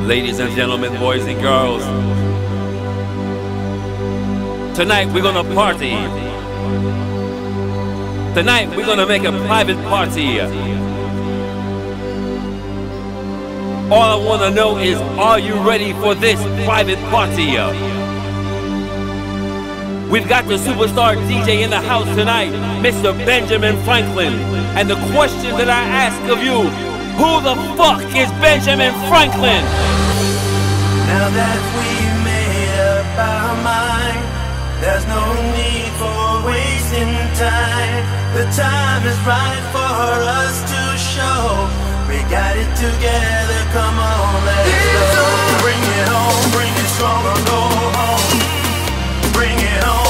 Ladies and gentlemen, boys and girls, tonight we're gonna party. Tonight we're gonna make a private party. All I wanna know is, are you ready for this private party? We've got the superstar DJ in the house tonight, Mr. Benjamin Franklin. And the question that I ask of you, who the fuck is Benjamin Franklin? Now that we've made up our mind, there's no need for wasting time. The time is right for us to show we got it together. Come on, let's go. Bring it on, bring it strong, or go home. Bring it on.